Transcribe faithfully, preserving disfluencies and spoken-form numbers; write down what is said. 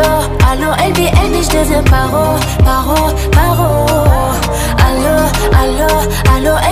allô, L B N et je deviens paro, paro, paro. Allô, allô, allô,